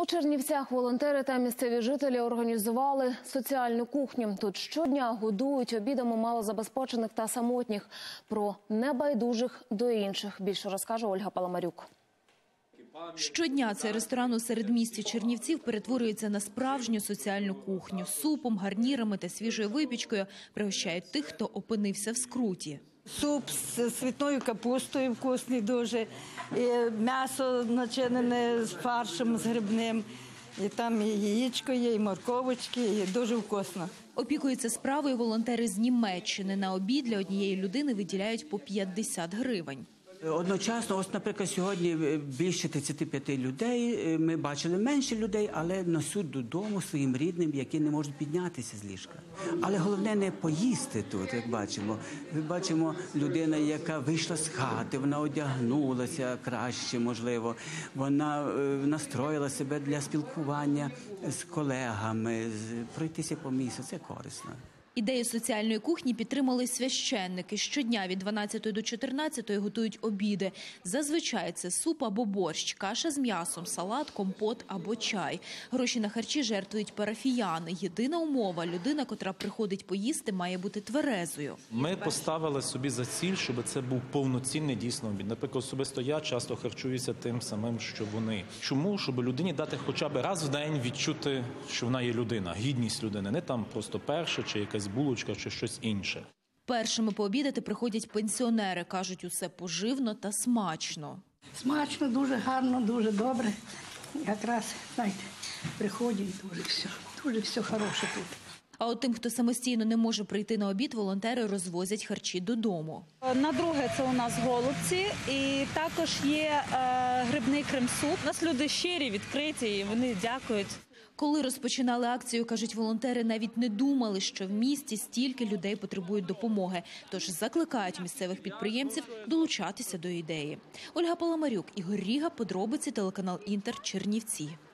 У Чернівцях волонтери та місцеві жителі організували соціальну кухню. Тут щодня годують обідами малозабезпечених та самотніх. Про небайдужих до інших більше розкаже Ольга Паламарюк. Щодня цей ресторан у середмісті Чернівців перетворюється на справжню соціальну кухню. Супом, гарнірами та свіжою випічкою пригощають тих, хто опинився в скруті. Суп з цвітною капустою вкусний дуже, і м'ясо начинене з фаршем, з грибним, і там і яєчко є, і морковочки, і дуже вкусно. Опікуються справою волонтери з Німеччини. На обід для однієї людини виділяють по 50 гривень. Одночасно, ось, наприклад, сьогодні більше 35 людей, ми бачили менше людей, але несуть додому своїм рідним, які не можуть піднятися з ліжка. Але головне не поїсти тут, як бачимо. Ми бачимо людину, яка вийшла з хати, вона одягнулася краще, можливо, вона настроїла себе для спілкування з колегами, пройтися по місту, це корисно. Ідею соціальної кухні підтримали священники. Щодня від 12 до 14 готують обіди. Зазвичай це суп або борщ, каша з м'ясом, салат, компот або чай. Гроші на харчі жертвують парафіяни. Єдина умова – людина, котра приходить поїсти, має бути тверезою. Ми поставили собі за ціль, щоб це був повноцінний дійсно обід. Наприклад, особисто я часто харчуюся тим самим, що вони. Чому? Щоб людині дати хоча б раз в день відчути, що вона є людина, гідність людини. Не там просто перша чи якась булочка чи щось інше. Першими пообідати приходять пенсіонери. Кажуть, усе поживно та смачно. Смачно, дуже гарно, дуже добре. Якраз, знаєте, приходять дуже все хороше тут. А от тим, хто самостійно не може прийти на обід, волонтери розвозять харчі додому. На друге це у нас голубці і також є грибний крем-суп. У нас люди щирі, відкриті і вони дякують. Коли розпочинали акцію, кажуть волонтери, навіть не думали, що в місті стільки людей потребують допомоги. Тож закликають місцевих підприємців долучатися до ідеї. Ольга Паламарюк, Ігор Ріга, подробиці, телеканал Інтер, Чернівці.